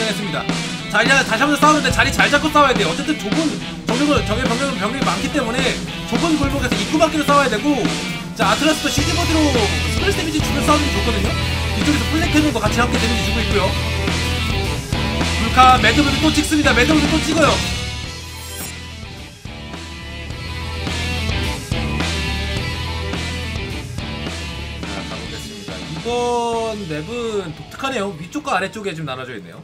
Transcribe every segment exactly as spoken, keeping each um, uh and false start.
점령했습니다. 자, 이제 다시 한번 싸우는데 자리 잘 잡고 싸워야 돼요. 어쨌든 좁은 정력은 적의 병력은 병력이 많기 때문에 좁은 골목에서 입구 밖으로 싸워야 되고, 자, 아틀라스도 시즈버디로 스펠스 데미지 주면 싸우는 게 좋거든요. 이쪽에서 플랫캐논도 같이 함께 데미지 주고 있고요. 불카 매드블도 또 찍습니다. 매드블도 또 찍어요. 자, 가보겠습니다. 이번 맵은 독특하네요. 위쪽과 아래쪽에 지금 나눠져 있네요.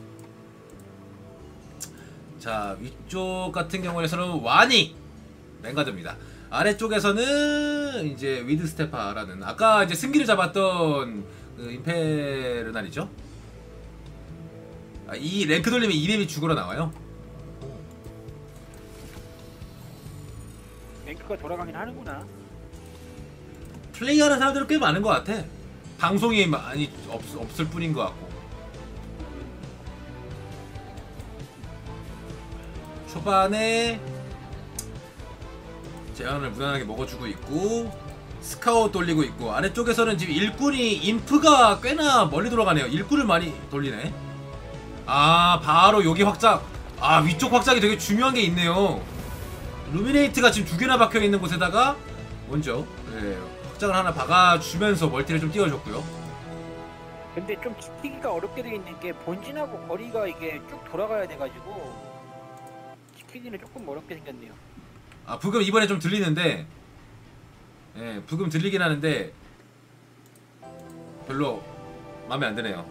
자, 위쪽 같은 경우에서는 와니 맹가드입니다. 아래쪽에서는 이제 위드스테파라는 아까 이제 승기를 잡았던 그 임페르날이죠. 아, 이 랭크 돌리면 이 맵이 죽으러 나와요. 랭크가 돌아가긴 하는구나. 플레이하는 사람들은 꽤 많은 것 같아. 방송이 많이 없, 없을 뿐인 것 같고. 초반에 제한을 무난하게 먹어주고 있고 스카웃 돌리고 있고, 아래쪽에서는 지금 일꾼이 인프가 꽤나 멀리 돌아가네요. 일꾼을 많이 돌리네. 아, 바로 여기 확장. 아, 위쪽 확장이 되게 중요한 게 있네요. 루미네이트가 지금 두 개나 박혀 있는 곳에다가 먼저 네, 확장을 하나 박아주면서 멀티를 좀 띄워줬고요. 근데 좀 지키기가 어렵게 되어 있는 게 본진하고 거리가 이게 쭉 돌아가야 돼가지고 지키기는 조금 어렵게 생겼네요. 아, 부금 이번에 좀 들리는데, 예, 부금 들리긴 하는데 별로 마음에 안 드네요.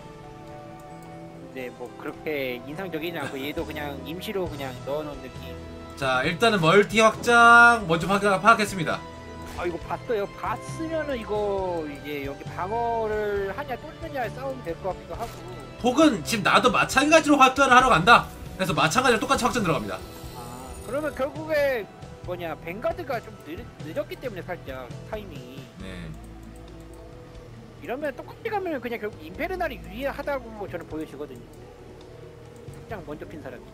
네, 뭐 그렇게 인상적이지 않고 얘도 그냥 임시로 그냥 넣어놓은 느낌. 자, 일단은 멀티 확장 먼저 파악, 파악했습니다. 아, 이거 봤어요. 봤으면은 이거 이제 여기 방어를 하냐 뚫느냐 싸우면 될 것 같기도 하고. 혹은 지금 나도 마찬가지로 확장을 하러 간다. 그래서 마찬가지로 똑같이 확장 들어갑니다. 아, 그러면 결국에 뭐냐 뱅가드가 좀 늦, 늦었기 때문에 살짝 타이밍이. 네. 이러면 똑같이 가면 그냥 결국 임페르날이 유리하다고 저는 보여지거든요. 그냥 먼저 핀 사람이.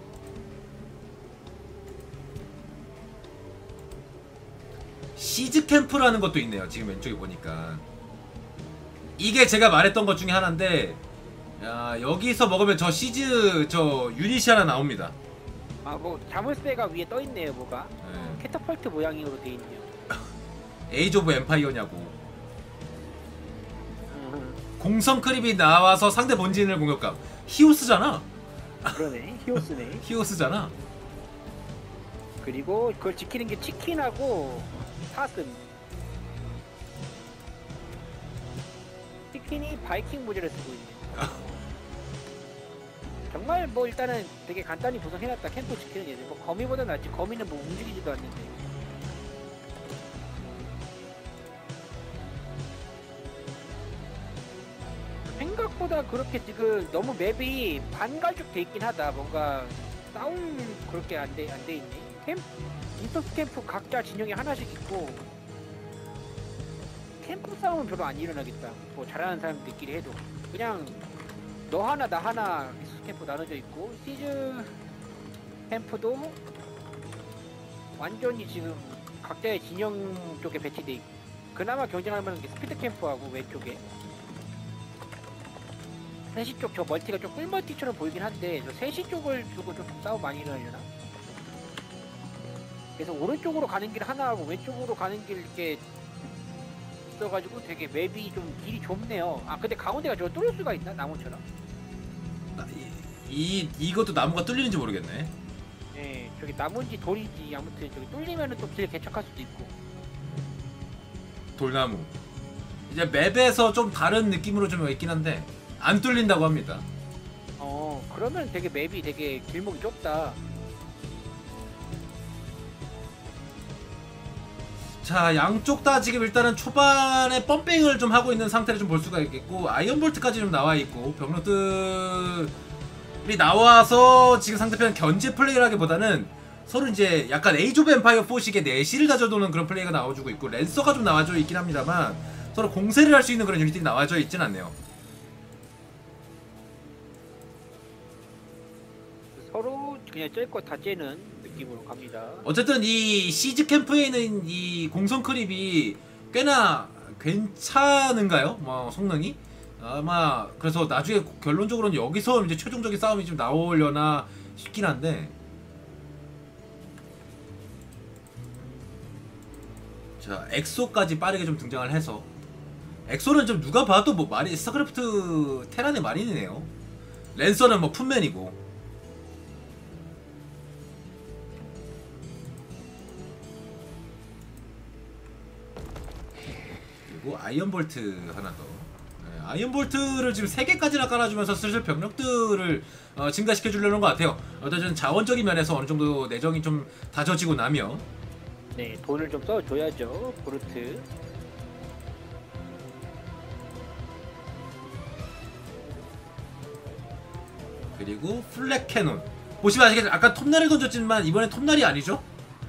시즈 캠프라는 것도 있네요. 지금 왼쪽에 보니까 이게 제가 말했던 것 중에 하나인데, 야, 여기서 먹으면 저 시즈 저 유닛이 하나 나옵니다. 아, 뭐 자물쇠가 위에 떠 있네요. 뭐가 네. 캐터펄트 모양으로 돼 있네요. 에이즈 오브 엠파이어냐고. 음, 공성 크립이 나와서 상대 본진을 공격감. 히오스잖아. 그러네. 히오스네. 히오스잖아. 그리고 그걸 지키는 게 치킨하고 사슴. 치킨이 바이킹 모델을 쓰고 있네. 정말 뭐 일단은 되게 간단히 구성해놨다. 캠프 지키는 애들. 뭐 거미보다 낫지. 거미는 뭐 움직이지도 않는데. 생각보다 그렇게 지금 너무 맵이 반갈죽 돼 있긴 하다. 뭔가 싸울 그렇게 안 돼 안 돼 있네. 캠프 인터스 캠프 각자 진영이 하나씩 있고 캠프 싸움은 별로 안 일어나겠다. 뭐 잘하는 사람들끼리 해도 그냥 너 하나 나 하나 인터스 캠프 나눠져 있고, 시즈 캠프도 완전히 지금 각자의 진영 쪽에 배치돼 있고, 그나마 경쟁할 만한 게 스피드 캠프하고 왼쪽에 셋시 쪽 저 멀티가 좀 꿀멀티처럼 보이긴 한데 저 셋시 쪽을 두고 좀 싸움 많이 일어나려나? 그래서 오른쪽으로 가는 길 하나 하고 왼쪽으로 가는 길 이렇게 있어가지고 되게 맵이 좀 길이 좁네요. 아, 근데 가운데가 저 뚫을 수가 있나? 나무처럼? 아, 이, 이 이것도 나무가 뚫리는지 모르겠네. 네, 저기 나무인지 돌인지 아무튼 저기 뚫리면은 또 길 개척할 수도 있고. 돌나무. 이제 맵에서 좀 다른 느낌으로 좀 있긴 한데 안 뚫린다고 합니다. 어, 그러면 되게 맵이 되게 길목이 좁다. 자, 양쪽 다 지금 일단은 초반에 펌핑을 좀 하고 있는 상태를 좀 볼 수가 있겠고, 아이언볼트까지 좀 나와 있고, 병력들이 나와서 지금 상대편 견제 플레이를 하기보다는 서로 이제 약간 에이즈 오브 엠파이어 사식의 내실을 가져도는 그런 플레이가 나와주고 있고, 랜서가 좀 나와져 있긴 합니다만 서로 공세를 할 수 있는 그런 유닛들이 나와져 있진 않네요. 서로 그냥 짤 거 다 째는 느낌으로 갑니다. 어쨌든 이 시즈 캠프에 있는 이 공성 크립이 꽤나 괜찮은가요? 뭐 성능이? 아마 그래서 나중에 결론적으로는 여기서 이제 최종적인 싸움이 좀 나오려나 싶긴 한데. 자, 엑소까지 빠르게 좀 등장을 해서, 엑소는 좀 누가 봐도 뭐 마리 스타크래프트 테란의 마린이네요. 랜서는 뭐 푼맨이고. 그리고 아이언볼트 하나 더. 네, 아이언볼트를 지금 세 개까지나 깔아주면서 슬슬 병력들을 어, 증가시켜 주려는 것 같아요. 어떤 자원적인 면에서 어느 정도 내정이 좀 다져지고 나면. 네, 돈을 좀 써줘야죠, 브루트. 그리고 플랫 캐논. 보시면 아시겠지만 아까 톱날을 던졌지만 이번엔 톱날이 아니죠?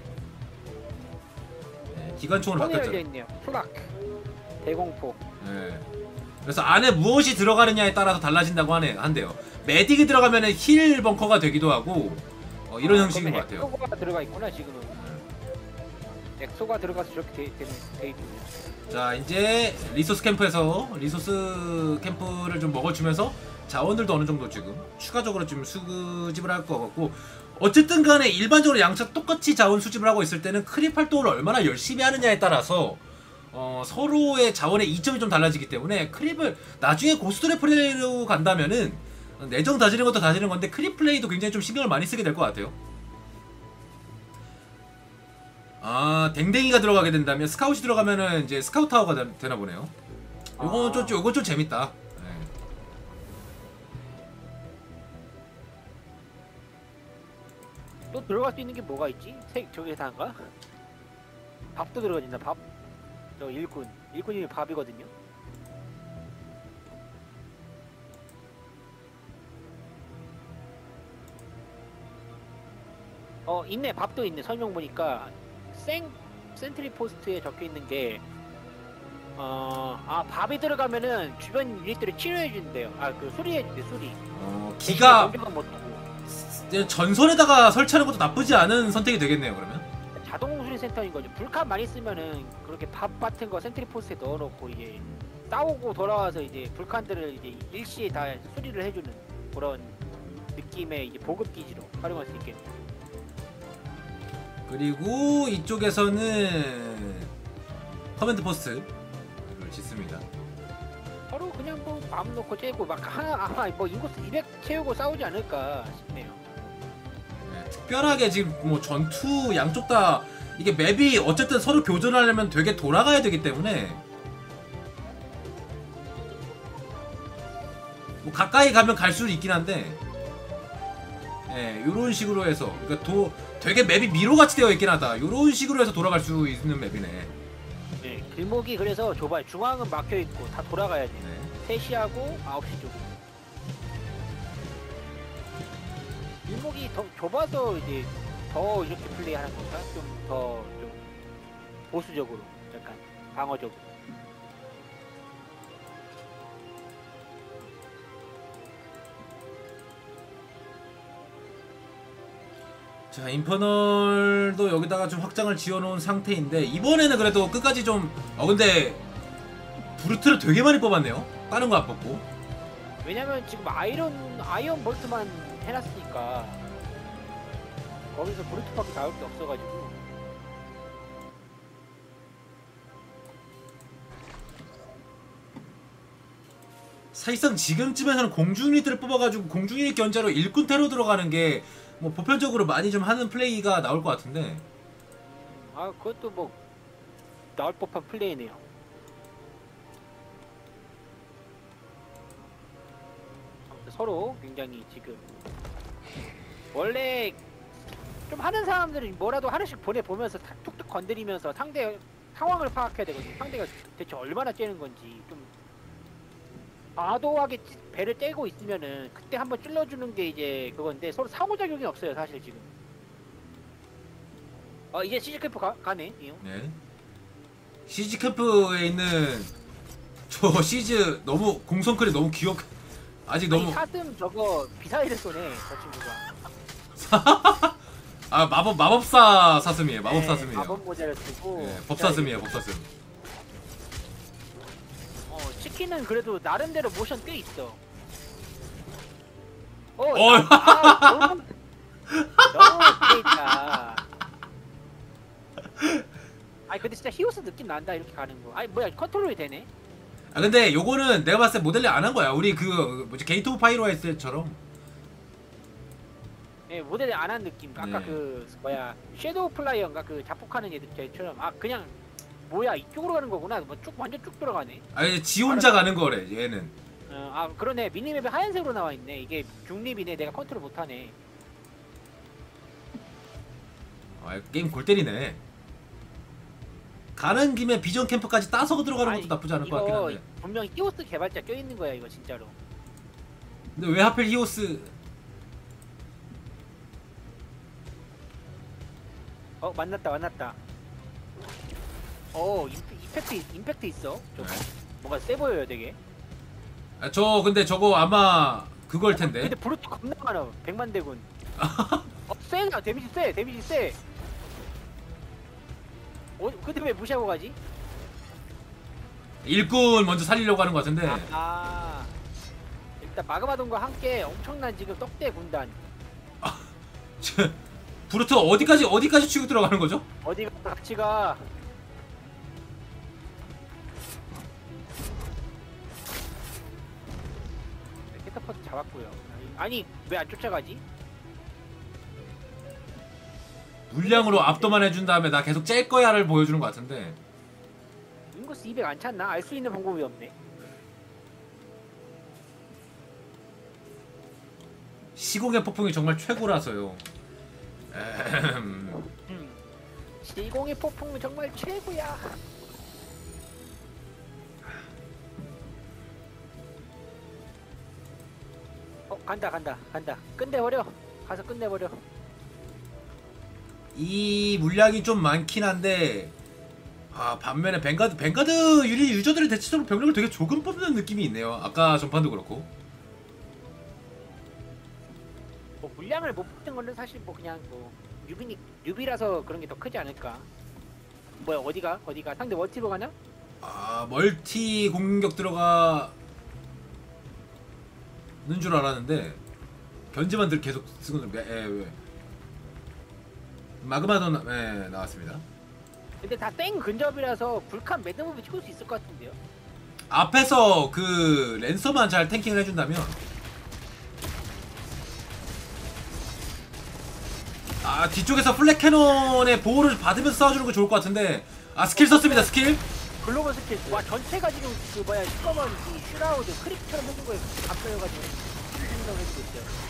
네, 기관총으로 손에 바뀌었죠. 열려있네요. 플락. 대공포. 네. 그래서 안에 무엇이 들어가느냐에 따라서 달라진다고 하네, 한대요. 메딕이 들어가면 힐 벙커가 되기도 하고 어, 이런 아, 형식인 것 그러면 같아요. 엑소가 들어가 있구나 지금은. 엑소가 들어가서 저렇게 돼, 돼, 돼 있군요. 자, 이제 리소스 캠프에서 리소스 캠프를 좀 먹어주면서 자원들도 어느 정도 지금 추가적으로 좀 수집을 할 것 같고, 어쨌든 간에 일반적으로 양측 똑같이 자원 수집을 하고 있을 때는 크립 활동을 얼마나 열심히 하느냐에 따라서 어, 서로의 자원의 이점이 좀 달라지기 때문에, 크립을 나중에 고스트의 플레이로 간다면은 내정 다지는 것도 다지는 건데 크립 플레이도 굉장히 좀 신경을 많이 쓰게 될 것 같아요. 아, 댕댕이가 들어가게 된다면, 스카웃이 들어가면은 이제 스카웃 타워가 되, 되나 보네요. 요건 아. 좀, 요건 좀 재밌다. 네. 또 들어갈 수 있는 게 뭐가 있지? 색 저기 사는가? 밥도 들어가진다. 밥. 저 일꾼. 일꾼이 밥이거든요. 어, 있네. 밥도 있네. 설명 보니까 생 센트리 포스트에 적혀 있는 게 어, 아, 밥이 들어가면은 주변 유닛들을 치료해 준대요. 아, 그 수리해 준대, 수리. 어, 기가 공격은 못 하고. 전선에다가 설치하는 것도 나쁘지 않은 선택이 되겠네요, 그러면. 자동 수리 센터인 거죠. 불칸 많이 쓰면은 그렇게 밥 같은 거 센트리 포스트에 넣어놓고 이제 싸우고 돌아와서 이제 불칸들을 이제 일시에 다 수리를 해주는 그런 느낌의 이제 보급 기지로 활용할 수 있겠네요. 그리고 이쪽에서는 커맨드 포스트를 짓습니다. 서로 그냥 뭐 마음 놓고 째고 막 하나 아마 뭐 인구수 이백 채우고 싸우지 않을까 싶네요. 네, 특별하게 지금 뭐 전투 양쪽 다 이게 맵이 어쨌든 서로 교전하려면 되게 돌아가야 되기 때문에, 뭐 가까이 가면 갈수록 있긴 한데, 예, 요런 식으로 해서, 그러니까 도, 되게 맵이 미로같이 되어 있긴 하다. 요런 식으로 해서 돌아갈 수 있는 맵이네. 네, 길목이 그래서 좁아요. 중앙은 막혀 있고 다 돌아가야 돼요. 네. 세 시하고 아홉 시 쪽으로. 길목이 더 좁아서 이제 더 이렇게 플레이하는 건가? 좀 더 좀 보수적으로, 약간 방어적으로. 자, 인퍼널도 여기다가 좀 확장을 지어놓은 상태인데, 이번에는 그래도 끝까지 좀, 어 근데 브루트를 되게 많이 뽑았네요. 다른 거 안 뽑고. 왜냐면 지금 아이런 아이언 볼트만 해놨으니까 거기서 브루트밖에 나올 게 없어가지고. 사실상 지금쯤에서는 공중 유닛들을 뽑아가지고 공중 유닛 견제로 일꾼 테러 들어가는 게 뭐 보편적으로 많이 좀 하는 플레이가 나올 것 같은데. 아, 그것도 뭐 나올 법한 플레이네요. 서로 굉장히 지금 원래 좀 하는 사람들은 뭐라도 하나씩 보내보면서 탁 툭툭 건드리면서 상대 상황을 파악해야 되거든요. 상대가 대체 얼마나 째는 건지. 좀 과도하게 배를 떼고 있으면은 그때 한번 찔러주는 게 이제 그건데, 서로 상호작용이 없어요 사실 지금. 어, 이제 시즈 캠프 가, 가네. 이요. 네. 시즈 캠프에 있는 저 시즈 너무 공성클이 너무 귀엽. 아직 아니, 너무. 사슴 저거 미사일을 쏘네 저 친구가. 아, 마법 마법사 사슴이에요. 마법 네, 사슴이에요. 마법 모자를 쓰고. 네, 법사슴이에요. 법사슴. 어, 치, 치킨은 그래도 나름대로 모션 꽤 있어. 어, 어. 나- 아, 너무 너무 꽤 있다. 아니 근데 진짜 히오스 느낌 난다 이렇게 가는 거. 아니 뭐야 컨트롤이 되네. 아 근데 요거는 내가 봤을 때 모델링 안 한 거야. 우리 그 뭐지 게이트 오브 파이로 했을 때처럼. 예, 모델이 안 한 느낌. 아까 네. 그 뭐야 섀도우 플라이어인가 그 자폭하는 애들처럼 아 그냥 뭐야 이쪽으로 가는 거구나. 뭐 쭉 완전 쭉 들어가네. 아니 지 혼자 가는 거래 얘는. 어, 아 그러네 미니맵에 하얀색으로 나와 있네. 이게 중립이네. 내가 컨트롤 못하네. 아 게임 골 때리네. 가는 김에 비전 캠프까지 따서 들어가는 것도 아니, 나쁘지 않을 것 이거 같긴 한데. 분명히 히오스 개발자 껴 있는 거야 이거 진짜로. 근데 왜 하필 히오스? 어 만났다 만났다. 어 임팩, 임팩트 임팩트 있어. 좀 네. 뭔가 세 보여요 되게. 아, 저 근데 저거 아마 그걸 텐데. 근데 브루트 겁나 많아. 백만 대군. 어 세다. 데미지 세. 데미지 세. 어 근데 왜 무시하고 가지? 일꾼 먼저 살리려고 하는 것 같은데. 아, 아. 일단 마그마돈과 함께 엄청난 지금 떡대 군단. 저, 브루트 어디까지 어디까지 치고 들어가는 거죠? 어디가 각지가 캐터퍼트 잡았고요. 아니 왜 안 쫓아가지? 물량으로 압도만 해준 다음에 나 계속 짤 거야를 보여주는 것 같은데. 인구수 이백 안 찼나? 알 수 있는 방법이 없네. 시공의 폭풍이 정말 최고라서요. 에헴. 음. 시공의 폭풍은 정말 최고야. 어 간다 간다 간다. 끝내버려. 가서 끝내버려. 이 물량이 좀 많긴 한데 아 반면에 뱅가드 뱅가드 유리 유저들이 대체적으로 병력을 되게 조금 뽑는 느낌이 있네요. 아까 전판도 그렇고. 뭐 물량을 못 뽑는 거는 사실 뭐 그냥 뭐 뉴비니 뉴비라서 그런 게 더 크지 않을까. 뭐야 어디가 어디가 상대 멀티로 가냐? 아 멀티 공격 들어가는 줄 알았는데 견제만 들 계속 쓰고 예, 예. 마그마돈 예, 나왔습니다. 근데 다 땡 근접이라서 불칸 매듭을 찍을 수 있을 것 같은데요. 앞에서 그 랜서만 잘 탱킹을 해준다면 아 뒤쪽에서 플랫 캐논의 보호를 받으면서 싸워주는 거 좋을 것 같은데 아 스킬 썼습니다 스킬. 글로벌 스킬 와 전체가 지금 그 뭐야 시커먼 그 슈라우드 크립처럼 해준 거에 감싸여가지고 생각을 해주고 있어요.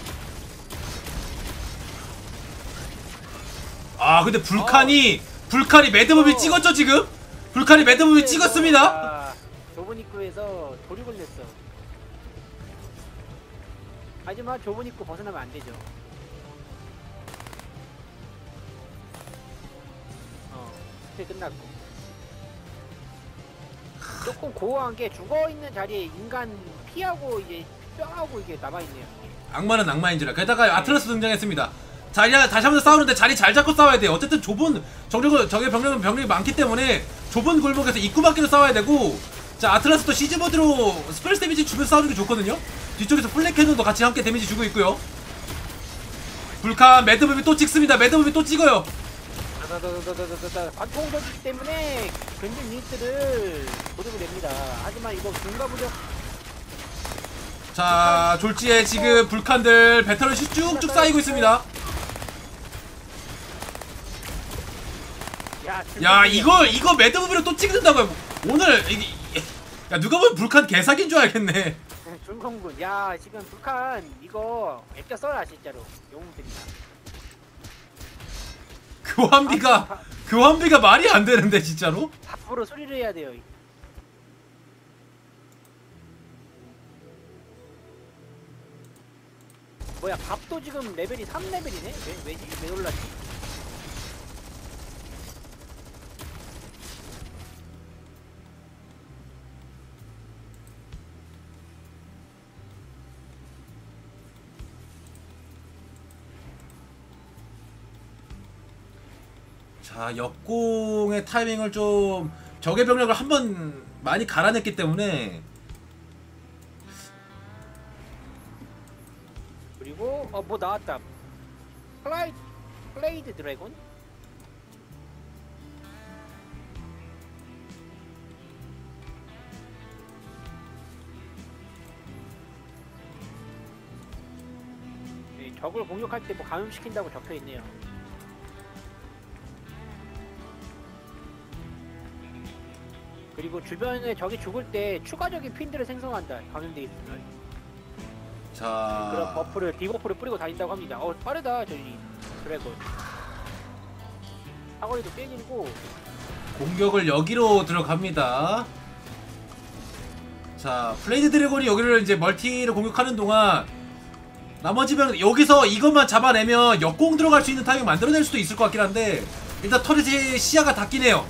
아 근데 불칸이 불칸이 매드무비 어. 찍었죠 지금? 불칸이 매드무비 찍었습니다. 아, 좁은 입구에서 도륙을 냈어. 하지만 좁은 입구 벗어나면 안 되죠. 어, 스킬 끝났고. 조금 고어한 게 죽어 있는 자리에 인간 피하고 이제 뼈하고 이게 남아 있네요. 악마는 악마인지라. 게다가 아틀라스 등장했습니다. 자리 다시 한번 싸우는데 자리 잘 잡고 싸워야 돼요. 어쨌든 좁은 정력은 적의 병력은 병력이 많기 때문에 좁은 골목에서 입구 밖으로 싸워야 되고 자 아틀라스도 시즈모드로 스펠스 데미지 주면서 싸우는 게 좋거든요. 뒤쪽에서 플랫캐논도 같이 함께 데미지 주고 있고요. 불칸 매드무비 또 찍습니다. 매드무비 또 찍어요. 다다다다다다다 관통전이기 때문에 근접 유닛들을 도둑을 냅니다. 하지만 이거 중과 부적 자 졸지에 지금 불칸들 배터리 쭉쭉 쌓이고 있습니다. 야, 야 이거 이거 매드무비로 또 찍는다고요. 오늘 이게 야 누가 보면 불칸 개사기인 줄 알겠네. 중공군. 야 지금 북한 이거 액자 써라 진짜로 영웅들이다. 교환비가 교환비가 말이 안 되는데 진짜로. 앞으로 소리를 해야 돼요. 뭐야 밥도 지금 레벨이 삼 레벨이네? 왜, 왜지? 왜 올랐지? 자 역공의 타이밍을 좀 적의 병력을 한번 많이 갈아냈기 때문에 그리고 어 뭐 나왔다. 플라이 플레이드 드래곤? 네, 적을 공격할 때 뭐 감염시킨다고 적혀 있네요. 그리고 주변에 적이 죽을 때 추가적인 핀들을 생성한다. 감염돼 있으면. 자, 그런 버프를 디버프를 뿌리고 다닌다고 합니다. 어 빠르다 저기 드래곤. 사거리도 꽤 길고. 공격을 여기로 들어갑니다. 자, 플레이드 드래곤이 여기를 이제 멀티를 공격하는 동안 나머지 병 여기서 이것만 잡아내면 역공 들어갈 수 있는 타이밍 만들어낼 수도 있을 것 같긴 한데 일단 터렛의 시야가 닿긴 해요.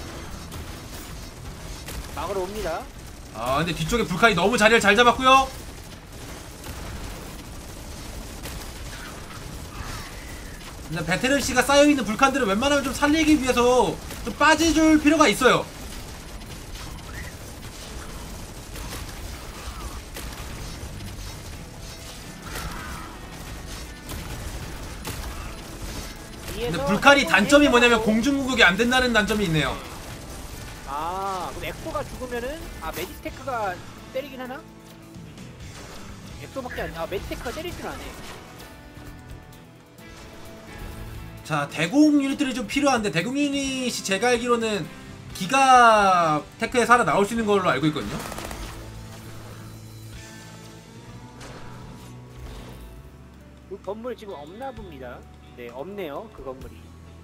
막으러 옵니다. 아, 근데 뒤쪽에 불칸이 너무 자리를 잘 잡았고요. 근데 베테랑 씨가 쌓여있는 불칸들을 웬만하면 좀 살리기 위해서 좀 빠져줄 필요가 있어요. 근데 불칸이 단점이 뭐냐면 공중공격이 안 된다는 단점이 있네요. 아, 그럼 엑소가 죽으면은 아 메디테크가 때리긴 하나? 엑소밖에 안. 아 메디테크가 때릴 줄 아네. 자, 대공 유닛들이 좀 필요한데 대공 유닛이 제가 알기로는 기가 테크에 살아 나올 수 있는 걸로 알고 있거든요. 그 건물 지금 없나 봅니다. 네, 없네요. 그 건물이.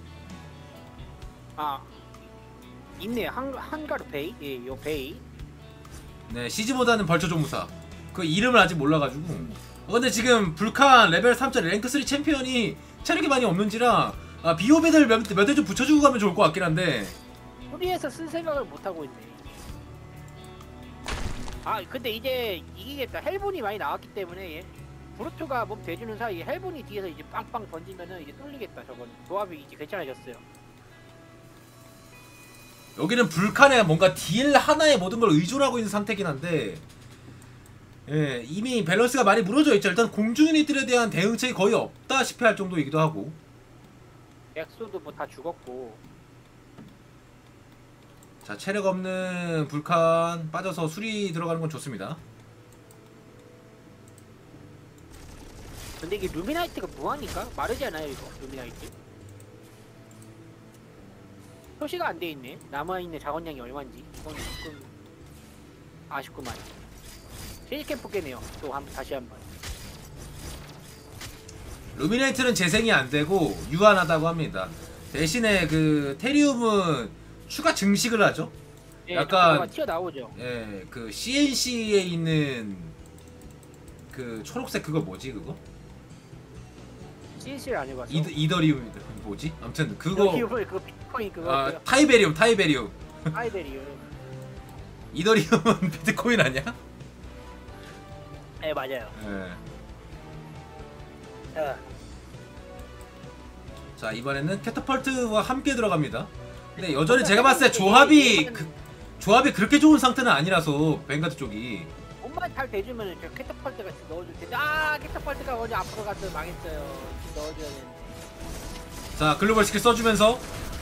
아, 있네요. 한 한가루 베이. 예, 요 베이. 네, 시즈보다는 벌처 조무사. 그 이름을 아직 몰라가지고. 어, 근데 지금 불칸 레벨 삼 짜리 랭크 쓰리 챔피언이 체력이 많이 없는지라 아, 비오베들 몇 대 좀 붙여주고 가면 좋을 것 같긴 한데. 소리에서 쓸 생각을 못 하고 있네. 아, 근데 이제 이기겠다. 헬본이 많이 나왔기 때문에 예. 브루토가 몸 대주는 사이에 헬본이 뒤에서 이제 빵빵 던지면은 이제 뚫리겠다. 저건 조합이 이제 괜찮아졌어요. 여기는 불칸에 뭔가 딜 하나에 모든 걸 의존 하고 있는 상태긴 한데, 예, 이미 밸런스가 많이 무너져 있죠. 일단 공중 유닛들에 대한 대응책이 거의 없다시피 할 정도이기도 하고. 엑소도 뭐 다 죽었고. 자, 체력 없는 불칸 빠져서 수리 들어가는 건 좋습니다. 근데 이게 루미나이트가 뭐하니까? 마르지 않아요 이거 루미나이트? 표시가 안 돼 있네. 남아있는 자원량이 얼마인지. 이건 조금 아쉽구만. 세일캠프 깨네요. 또 한 번 다시 한번. 루미네이트는 재생이 안 되고 유한하다고 합니다. 대신에 그 테리움은 추가 증식을 하죠. 예, 약간 튀어나오죠. 예, 그 씨엔씨에 있는 그 초록색 그거 뭐지 그거? 씨엔씨를 안 해봐서. 이드, 이더리움 뭐지? 아무튼 그거 이더리움을 그거 비트코인 그거. 아, 타이베리움 타이베리움. 타이베리움. 이더리움은 비트코인 아니야? 네 맞아요. 예. 어. 자, 이번에는 캐터펄트와 함께 들어갑니다. 근데 여전히 제가 봤을 때 조합이 그, 조합이 그렇게 좋은 상태는 아니라서 뱅가드 쪽이. 몸만 잘 대주면 저 캐터펄트가 넣어줄 텐데. 아 캐터펄트가 먼저 앞으로 가서 망했어요. 넣어줘야 되는데. 자, 글로벌 스킬 써주면서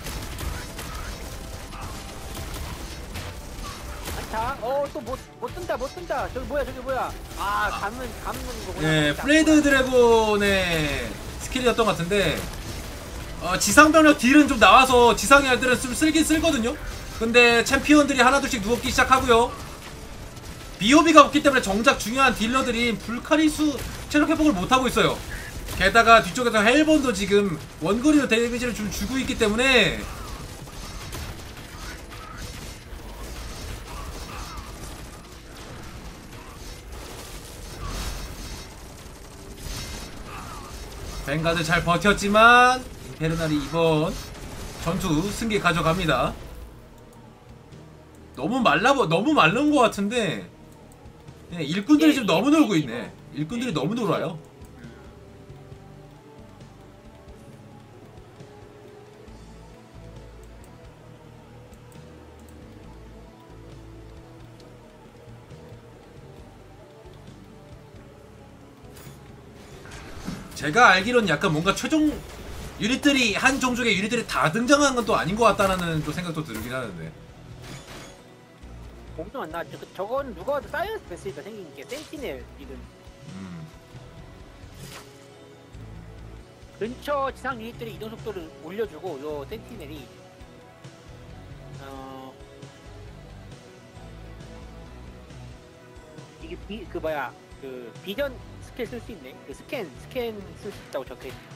자, 어, 또 못, 못 뜬다, 못 뜬다. 저기 뭐야, 저기 뭐야. 아, 감은, 감는 거구나. 예, 플레이드 드래곤의 스킬이었던 것 같은데, 어, 지상병력 딜은 좀 나와서 지상의 알들은 좀 쓸긴 쓸거든요? 근데 챔피언들이 하나둘씩 누웠기 시작하고요. 비오비가 없기 때문에 정작 중요한 딜러들인 불카리수 체력 회복을 못하고 있어요. 게다가 뒤쪽에서 헬본도 지금 원거리로 데미지를 좀 주고 있기 때문에 뱅가드 잘 버텼지만 임페르날이 이번 전투 승리 가져갑니다. 너무 말라 너무 말른 것 같은데 네, 일꾼들이 지금 너무 놀고 있네. 일꾼들이 너무 놀아요. 제가 알기로는 약간 뭔가 최종 유닛들이 한 종족의 유닛들이 다 등장한 건 또 아닌 것 같다라는 또 생각도 들긴 하는데. 공도 안 나왔죠. 그, 저건 누가 봐도 사이언스 베스니까 생긴 게 센티넬 지금 음. 근처 지상 유닛들의 이동 속도를 올려주고 요 센티넬이 어 이게 비, 그 뭐야 그 비전 스킬 쓸 수 있네. 그 스캔 스캔 쓸 수 있다고 적혀있네.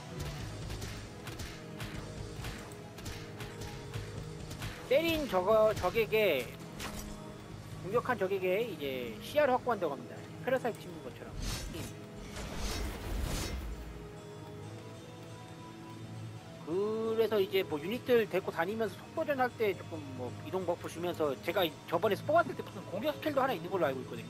때린 저거 적에게 공격한 적에게 이제 시야를 확보한다고 합니다. 패러사이트 씹는 것처럼. 그래서 이제 뭐 유닛들 데리고 다니면서 속도전 할 때 조금 뭐 이동 버프 주면서 제가 저번에 뽑았을 때 무슨 공격 스킬도 하나 있는 걸로 알고 있거든요.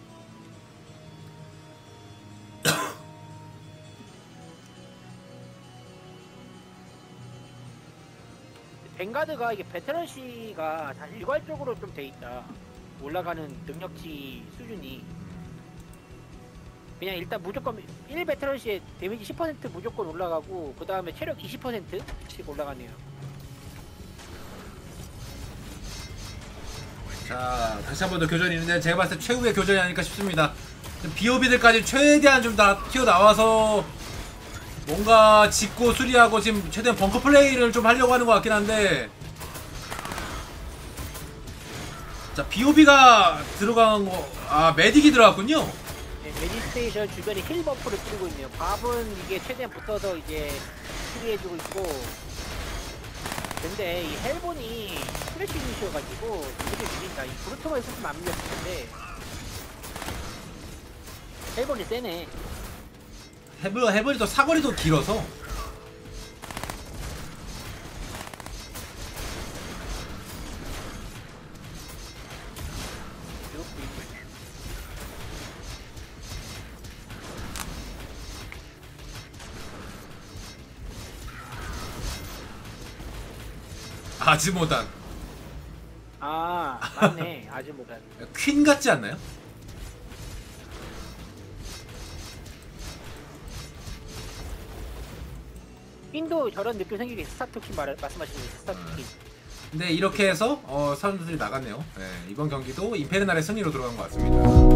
뱅가드가 이게 베테런시가 다 일괄적으로 좀 돼 있다. 올라가는 능력치 수준이 그냥 일단 무조건 일 베테런시에 데미지 십 퍼센트 무조건 올라가고 그 다음에 체력 이십 퍼센트씩 올라가네요. 자, 다시 한 번 더 교전이 있는데 제가 봤을 때 최후의 교전이 아닐까 싶습니다. 비오비들까지 최대한 좀 다 튀어나와서 뭔가 짓고 수리하고 지금 최대한 벙커 플레이를 좀 하려고 하는 것 같긴 한데, 자, 비오비가 들어간 거, 아, 메딕이 들어갔군요. 네, 메디스테이션 주변에 힐 버프를 뿌리고 있네요. 밥은 이게 최대한 붙어서 이제 수리해주고 있고, 근데 이 헬본이 스트레치 유닛이어가지고 되게 밀린다. 이 브루토가 있었으면 안 밀렸을 텐데 헬본이 세네. 해븐, 해븐이 또 사거리도 길어서. 아즈모단. 아 맞네. 아즈모단. 퀸 같지 않나요? 퀸도 저런 느낌 생기게 스타트퀸 말 말씀하시는 스타트퀸. 근데 이렇게 해서 어, 사람들이 나갔네요. 네, 이번 경기도 임페르날의 승리로 들어간 것 같습니다.